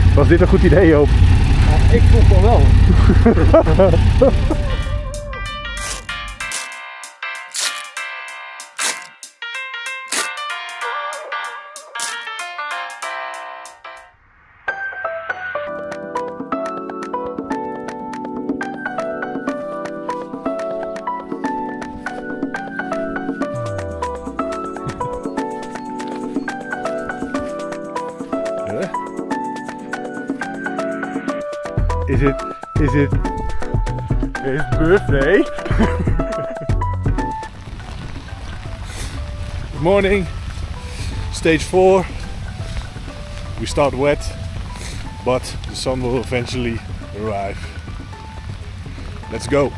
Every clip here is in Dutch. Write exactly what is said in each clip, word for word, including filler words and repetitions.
Was dit een goed idee, Joop? Ja, ik vond van wel. Is it, is it his birthday? Good morning, stage four. We start wet, but the sun will eventually arrive. Let's go.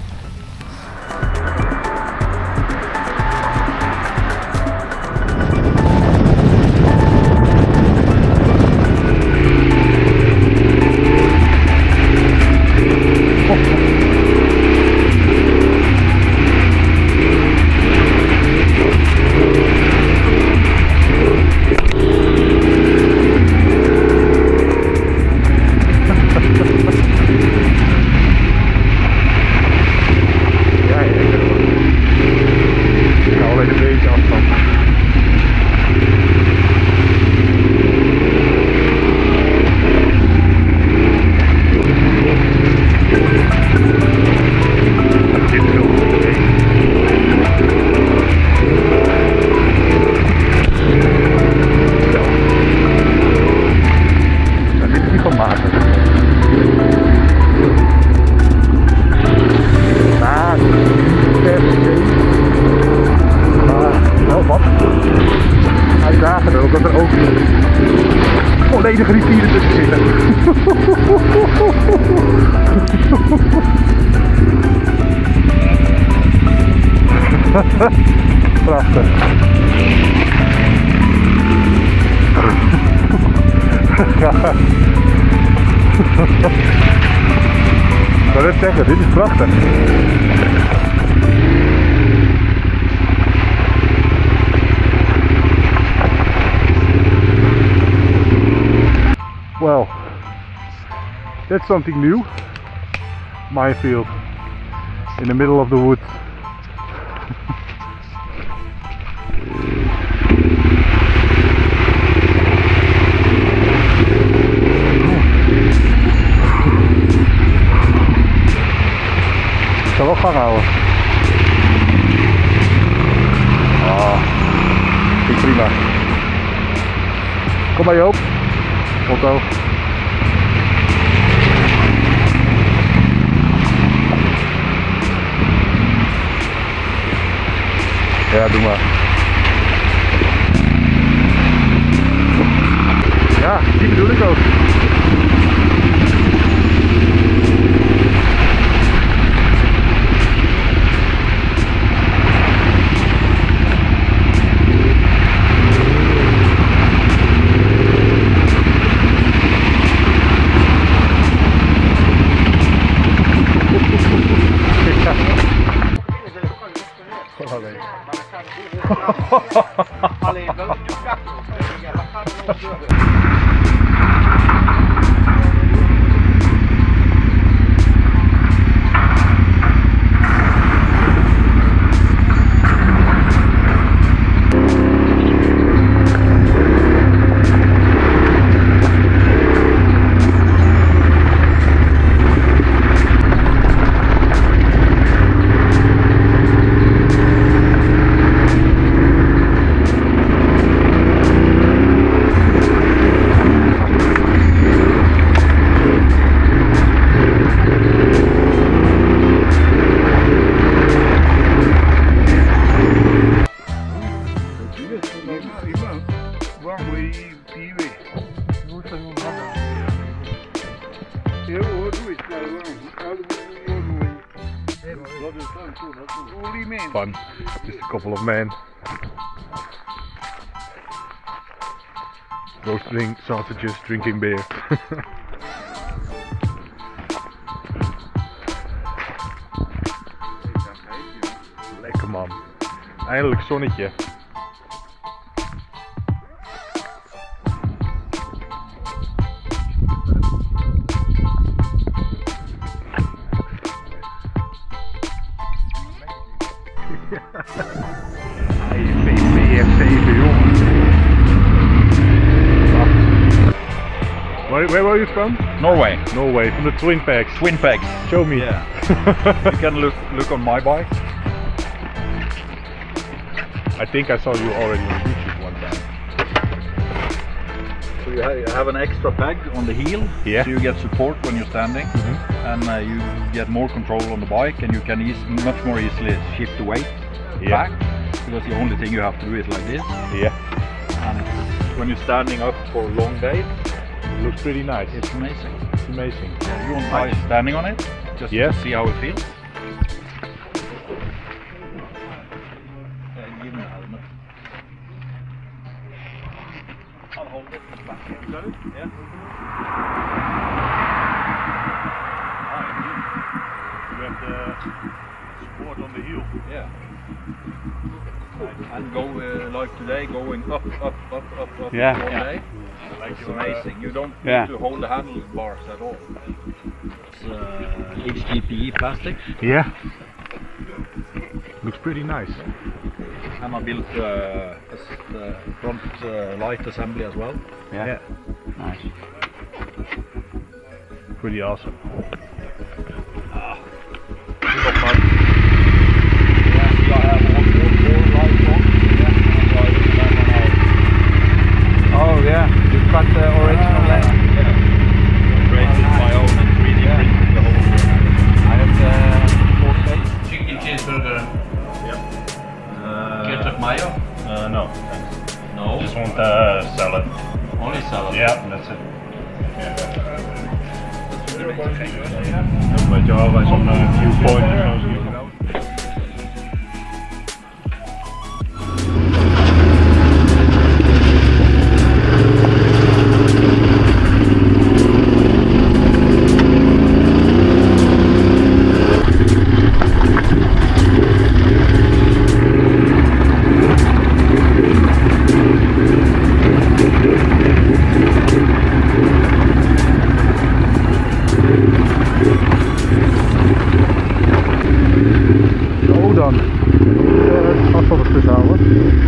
Dat er ook volledige rivieren tussen zitten. Prachtig. Ik wil net zeggen, dit is prachtig. Well, that's something new. Minefield in the middle of the woods. Ik zal wel gang houden. Ah, vind ik prima. Kom maar Joop. Otto. Ja, doe maar. Ja, die bedoel ik ook. Alleen wel een kakker. Ja, dat gaat er wel door. Fun, just a couple of men roasting sausages, drinking beer. Lekker man, eindelijk zonnetje. Where, where were you from? Norway. Norway, from the Twin Peaks. Twin Peaks. Show me. Yeah. You can look look on my bike. I think I saw you already on YouTube one time. So you ha- have an extra peg on the heel, Yeah. so you get support when you're standing, Mm-hmm. and uh, you get more control on the bike, and you can eas- much more easily shift the weight Yeah. back, because the only thing you have to do is like this, Yeah. and it's, when you're standing up for long days, Looks pretty nice. it's amazing. It's amazing. You want to try standing on it, just Yes. to see how it feels. Uh, give me the helmet. I'll hold it back here. Got it? Yeah. You have the support on the heel. Yeah. And go uh, like today, going up, up, up, up, up Yeah. all Yeah. day. Like It's your, amazing. You don't Yeah. need to hold the handlebars at all. It's uh, H D P E plastic, Uh, yeah. Looks pretty nice. and I built uh, as- the front uh, light assembly as well. Yeah. Yeah. Nice. Pretty awesome. You got my yeah, see, I have all four, four lights on. Yeah, I'm driving that one out. Oh yeah, you've got the original Ah, lens. yeah. Created my own and three D printed the whole thing. I have the four K. Chicken cheeseburger, Yep. ketchup mayo? Uh, no, thanks. No, Just want uh, salad. only salad. Yeah, that's it. Een beetje always on a viewpoint en zo. Zo dan. Uh, afstand ertussen houden.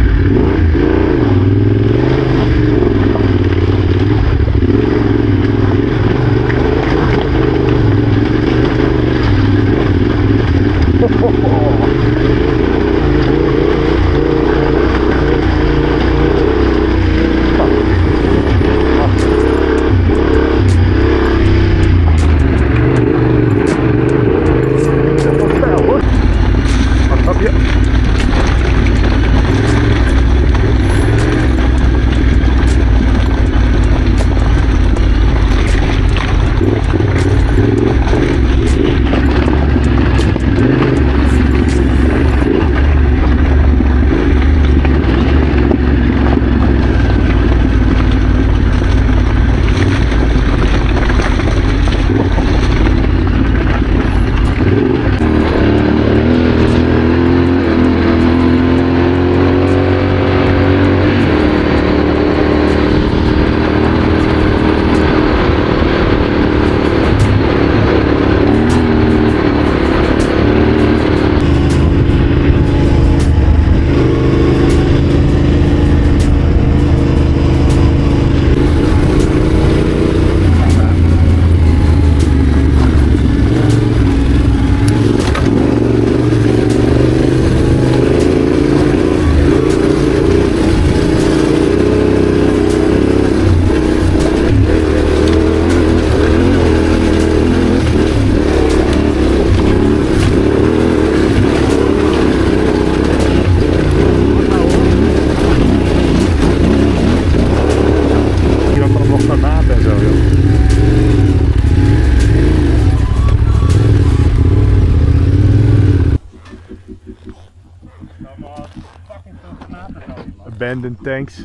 Wat stijl hoor. Wat heb je? Je kan nog naar naad en zo joh. Abandoned tanks.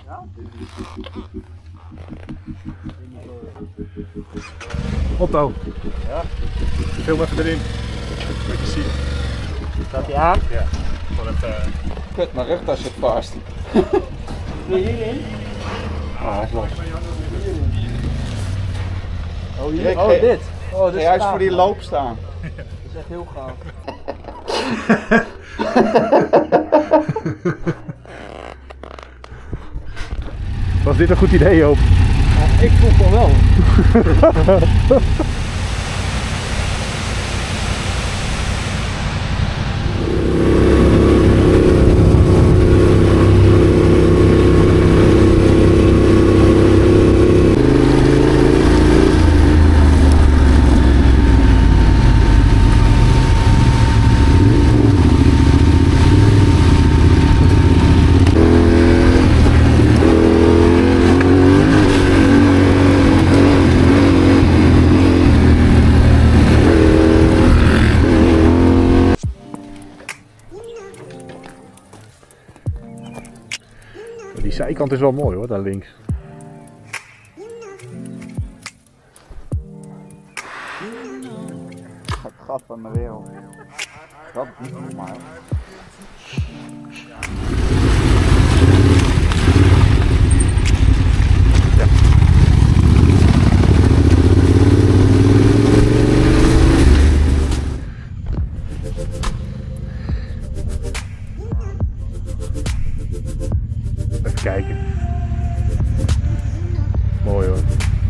Otto. Ja? Film even erin. Moet je zien. Staat hij aan? Ja. Gewoon even. Kut, mijn rugtas zit vast. Wil je hierin? Ah, hij is los. Oh, hier? Oh, dit. Oh, dit is Juist gaaf, voor die man. loop staan. Dat is echt heel gaaf. Was dit een goed idee, Joop? Ik vond van wel. Die zijkant is wel mooi hoor, daar links. Het gat van de wereld. Dat is niet normaal. Even kijken. Mooi hoor.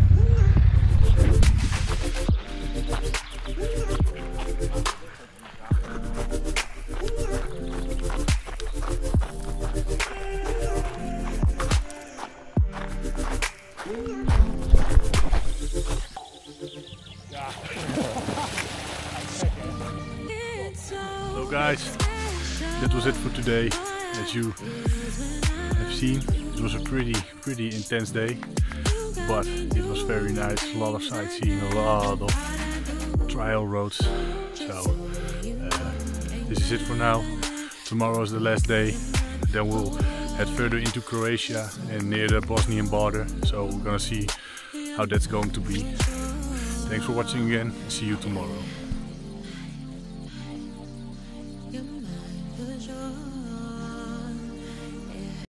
So guys, that was it for today. As you have seen, it was a pretty pretty intense day, but it was very nice. A lot of sightseeing, a lot of trial roads. So uh, this is it for now. Tomorrow is the last day. Then we'll head further into Croatia and near the Bosnian border. So we're gonna see how that's going to be. Thanks for watching again. See you tomorrow. Your mind was yours.